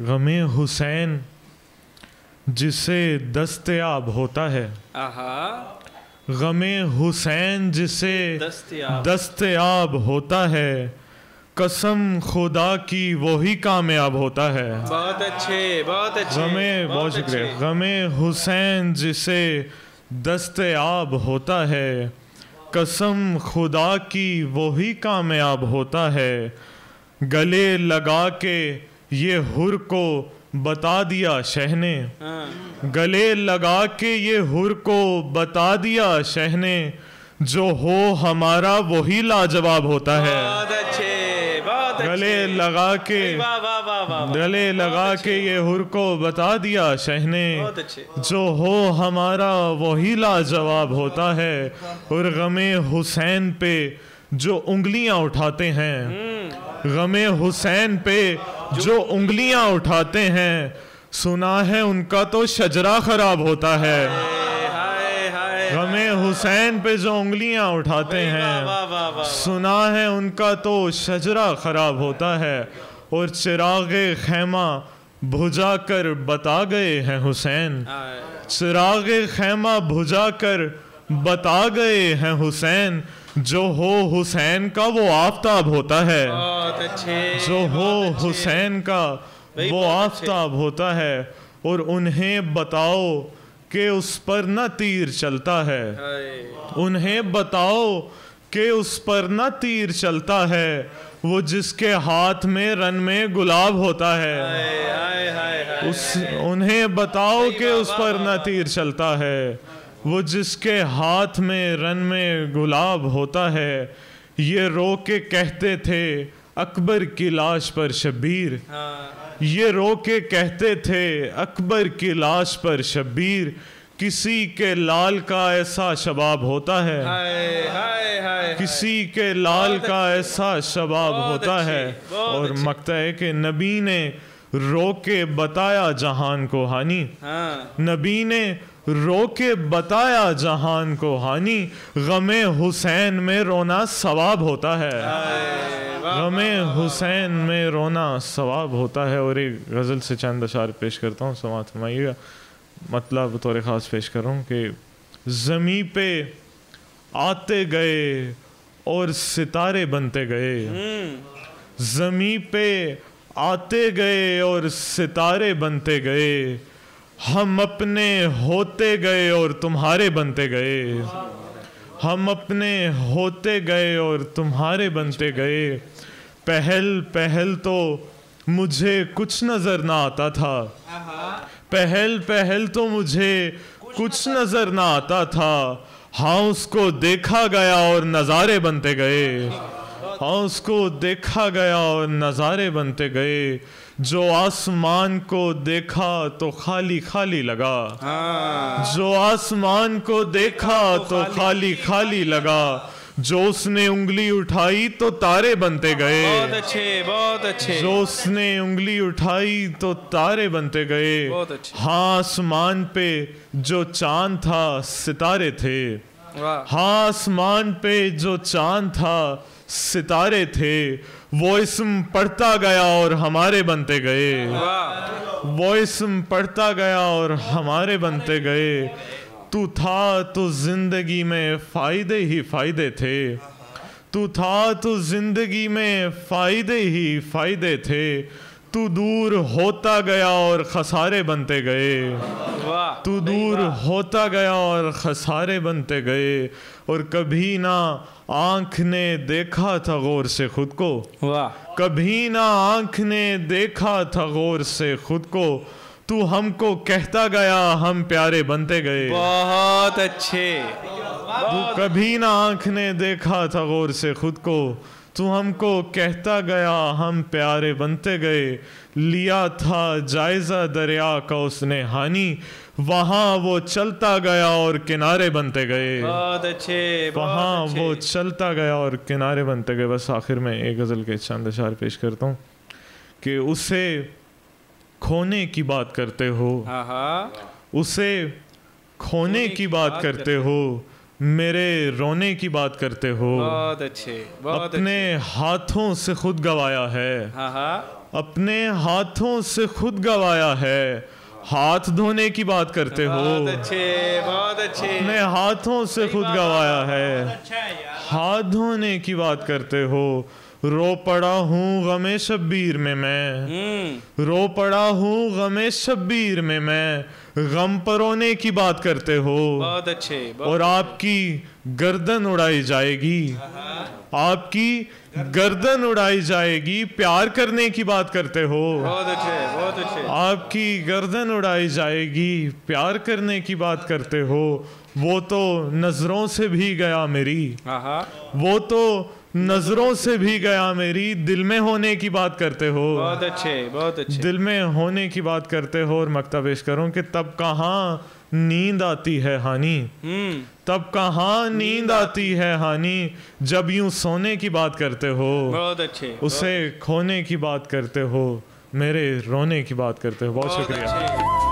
غم حسین جسے دستیاب ہوتا ہے، غم حسین جسے دستیاب ہوتا ہے، قسم خدا کی وہی کامیاب ہوتا ہے۔ بہت اچھے، بہت اچھے، بہت شکریہ۔ غم حسین جسے دستیاب ہوتا ہے، قسم خدا کی وہی کامیاب ہوتا ہے، گلے لگا کے یہ حر کو بتا دیا شہ نے، گلے لگا کے یہ حر کو بتا دیا شہ نے، جو ہو ہمارا وہی لاجواب ہوتا ہے۔ بہت اچھے، بہت اچھے، گلے لگا کے، گلے لگا کے یہ حر کو بتا دیا شہ نے، جو ہو ہمارا وہی لاجواب ہوتا ہے۔ اور غم حسین پہ جو انگلیاں اٹھاتے ہیں، غم حسین پہ جو انگلیاں اٹھاتے ہیں، سنا ہے ان کا تو شجرہ خراب ہوتا ہے۔ غم حسین پہ جو انگلیاں اٹھاتے ہیں، سنا ہے ان کا تو شجرہ خراب ہوتا ہے۔ اور چراغ خیمہ بجھا کر بتا گئے ہیں حسین، چراغ خیمہ بجھا کر بتا گئے ہیں حسین، جو ہو حسین کا وہ آفتاب ہوتا ہے، جو ہو حسین کا وہ آفتاب ہوتا ہے۔ اور انہیں بتاؤ کہ اس پر نہ تیر چلتا ہے، انہیں بتاؤ کہ اس پر نہ تیر چلتا ہے، وہ جس کے ہاتھ میں رن میں گلاب ہوتا ہے۔ انہیں بتاؤ کہ اس پر نہ تیر چلتا ہے، وہ جس کے ہاتھ میں رن میں گلاب ہوتا ہے۔ یہ رو کے کہتے تھے اکبر کی لاش پر شبیر، یہ رو کے کہتے تھے اکبر کی لاش پر شبیر، کسی کے لال کا ایسا شباب ہوتا ہے، کسی کے لال کا ایسا شباب ہوتا ہے۔ اور مقطع ہے کہ نبی نے رو کے بتایا جہان کو ہانی، نبی نے رو کے بتایا جہان کو ہانی، غم حسین میں رونا ثواب ہوتا ہے، غم حسین میں رونا ثواب ہوتا ہے۔ اور ایک غزل سے چند اشعار پیش کرتا ہوں، سماعت فرمائیے گا۔ مطلب بطور خاص پیش کر رہا ہوں کہ زمیں پہ آتے گئے اور ستارے بنتے گئے، زمیں پہ آتے گئے اور ستارے بنتے گئے، ہم اپنے ہوتے گئے اور تمہارے بنتے گئے، ہم اپنے ہوتے گئے اور تمہارے بنتے گئے۔ پہل پہل تو مجھے کچھ نظر نہ آتا تھا، پہل پہل تو مجھے کچھ نظر نہ آتا تھا، ہاں اس کو دیکھا گیا اور نظارے بنتے گئے، ہاں اس کو دیکھا گیا اور نظارے بنتے گئے، جو آسمان کو دیکھا تو خالی خالی لگا، جو آسمان کو دیکھا تو خالی خالی لگا، جو اس نے انگلی اٹھائی تو تارے بنتے گئے، بہت اچھے، بہت اچھے، جو اس نے انگلی اٹھائی تو تارے بنتے گئے، ہاں آسمان پہ جو چاند تھا ستارے تھے، ہاں آسمان پہ جو چاند تھا ستارے تھے، وہ اسم پڑھتا گیا اور ہمارے بنتے گئے، وہ اسم پڑھتا گیا اور ہمارے بنتے گئے۔ تو تھا تو زندگی میں فائدے ہی فائدے تھے، تو تھا تو زندگی میں فائدے ہی فائدے تھے، تو دور ہوتا گیا اور خسارے بنتے گئے، تو دور ہوتا گیا اور خسارے بنتے گئے۔ اور کبھی نہ آنکھ نے دیکھا تھا غور سے خود کو، کبھی نہ آنکھ نے دیکھا تھا غور سے خود کو، تو ہم کو کہتا گیا ہم پیارے بنتے گئے۔ بہت اچھے، تو کبھی نہ آنکھ نے دیکھا تھا غور سے خود کو، تو ہم کو کہتا گیا ہم پیارے بنتے گئے۔ لیا تھا جائزہ دریا کا اس نے ہانی، وہاں وہ چلتا گیا اور کنارے بنتے گئے، بہت اچھے، وہاں وہ چلتا گیا اور کنارے بنتے گئے۔ بس آخر میں ایک غزل کے چند اشعار پیش کرتا ہوں کہ اسے کھونے کی بات کرتے ہو، اسے کھونے کی بات کرتے ہو، میرے رونے کی بات کرتے ہو، بہت اچھے، اپنے ہاتھوں سے خود گوایا ہے، اپنے ہاتھوں سے خود گوایا ہے. ہاتھ دھونے کی بات کرتے ہو, بہت اچھے بہت اچھے. اپنے ہاتھوں سے خود گوایا ہے. ہاتھ دھونے کی بات کرتے ہو. رو پڑا ہوں غم شبیر میں رو پڑا ہوں غم شبیر میں غم پرونے کی بات کرتے ہو. بہت اچھے. اور آپ کی گردن اڑائی جائے گی, آپ کی گردن اڑائی جائے گی, پیار کرنے کی بات کرتے ہو. بہت اچھے بہت اچھے. آپ کی گردن اڑائی جائے گی, پیار کرنے کی بات کرتے ہو. وہ تو نظروں سے بھی گیا میری, وہ تو نظروں سے بھی گیا میری, دل میں ہونے کی بات کرتے ہو. بہت اچھے بہت اچھے. دل میں ہونے کی بات کرتے ہو. اور مقطع پیش کروں کہ تب کہاں نیند آتی ہے ہانی, تب کہاں نیند آتی ہے ہانی, جب یوں سونے کی بات کرتے ہو. بہت اچھے. اسے کھونے کی بات کرتے ہو, میرے رونے کی بات کرتے ہو. بہت شکریہ.